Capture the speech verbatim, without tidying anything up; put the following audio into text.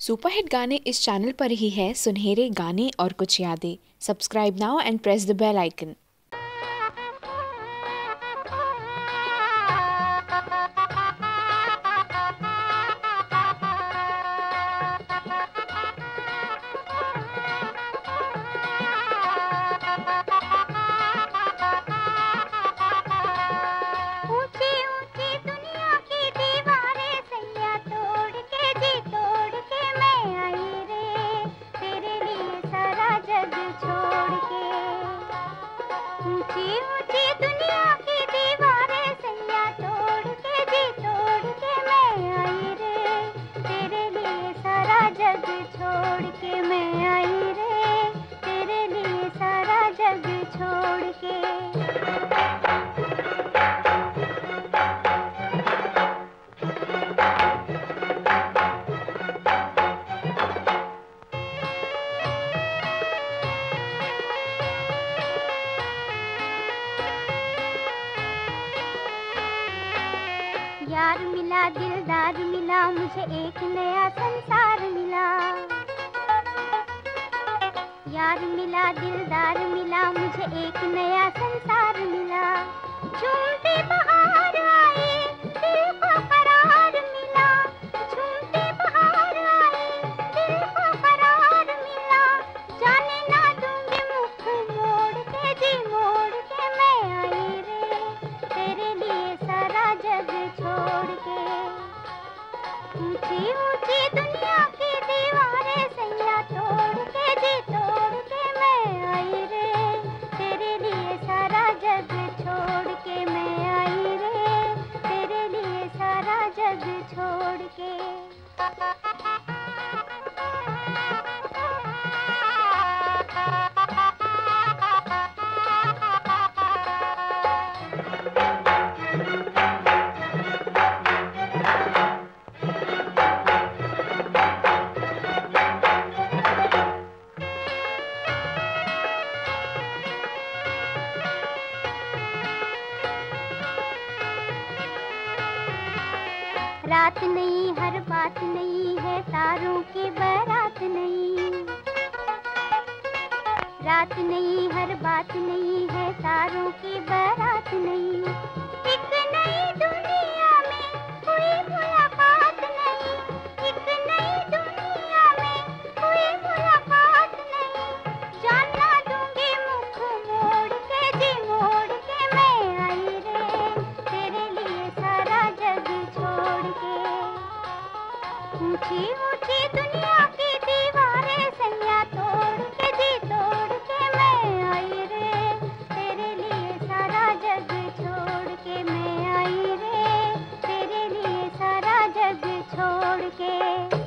Superhit गाने इस channel पर ही है। सुनहरे गाने और कुछ यादें। Subscribe now and press the bell icon. ऊंची ऊंची दुनिया की दीवारें सैया तोड़ के जी तोड़ के मैं आई रे, तेरे लिए सारा जग छोड़ के मैं आई रे, तेरे लिए सारा जग छोड़ के। यार मिला दिलदार मिला मुझे एक नया संसार मिला, यार मिला दिलदार मिला मुझे एक नया संसार मिला। झूमती बहार आई दिल को करार मिला, झूमती बहार आई दिल को करार मिला। जाने ना दूंगी मुख मोड़ के जी मोड़ के मैं आई रे, तेरे लिए सारा जग छोड़ के। ऊंची ऊंची दुनिया की दीवारें सैया तोड़ के जी तोड़ के मैं आई रे, तेरे लिए सारा जग छोड़ के मैं आई रे, तेरे लिए सारा जग छोड़ के। रात नहीं हर बात नहीं है तारों की बारात नहीं, रात नहीं हर बात नहीं है तारों की बारात नहीं। एक नई दुनिया में कोई मुलाकात नहीं, एक नई दुनिया में कोई मुलाकात नहीं। जानना दूंगी मुख मोड़ के जी मोड़ के मैं आई रे, तेरे लिए सारा जग छोड़ के। ऊंची ऊंची दुनिया की दीवारें सैया तोड़ के जी तोड़ के मैं आई रे, तेरे लिए सारा जग छोड़ के मैं आई रे, तेरे लिए सारा जग छोड़ के।